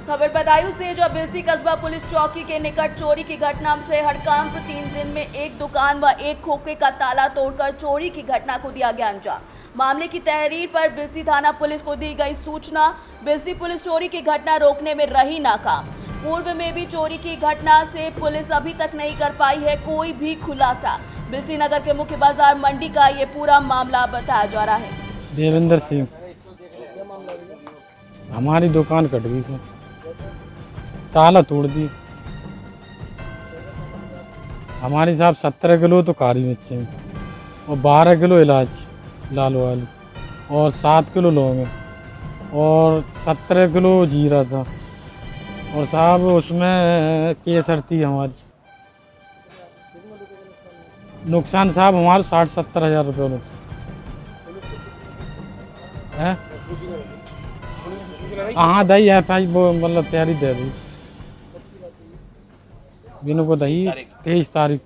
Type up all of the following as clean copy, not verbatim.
खबर बदायूं से जो बिलसी कस्बा पुलिस चौकी के निकट चोरी की घटना से हड़कंप। 3 दिन में एक दुकान व एक खोखे का ताला तोड़कर चोरी की घटना को दिया गया अंजाम। मामले की तहरीर पर बिलसी थाना पुलिस को दी गई सूचना। बिलसी पुलिस चोरी की घटना रोकने में रही नाकाम। पूर्व में भी चोरी की घटना से पुलिस अभी तक नहीं कर पाई है कोई भी खुलासा। बिलसी नगर के मुख्य बाजार मंडी का ये पूरा मामला बताया जा रहा है। देवेंद्र सिंह, हमारी दुकान कट गई सर, ताला तोड़ दी। हमारे हिसाब 17 किलो तो काली मिर्ची और 12 किलो इलायची लाल वाली और 7 किलो लौंग और 17 किलो जीरा था और साहब उसमें केसर थी। हमारी नुकसान साहब हमारा 60-70 हज़ार रुपये नुकसान है। हाँ दही है भाई, वो मतलब तैयारी दे दी बिनू को दही 23 तारीख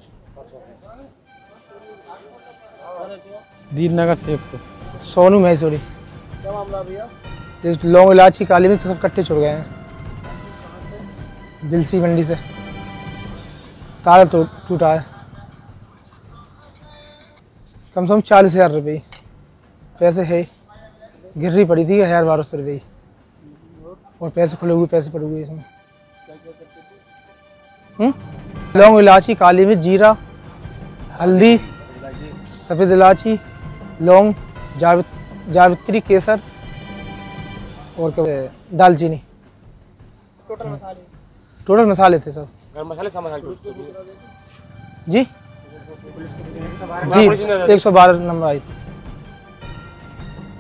दीदनगर सेफ को। सोनू महेश्वरी। क्या मामला भैया? लौंग इलायची काली मिर्च सब कट्टे चुड़ गए हैं बिलसी मंडी से। ताला टूटा है। कम से कम 40,000 रुपये पैसे है। गिर्री पड़ी थी 1,000-1,200 रुपये और पैसे खुले हुए पैसे पड़े हुए इसमें। लौंग इलायची काली मिर्च जीरा हल्दी सफ़ेद इलायची लौंग जावित्री केसर और दालचीनी। टोटल मसाले थे सब। घर मसाले सामान जी 112 नंबर आई थी।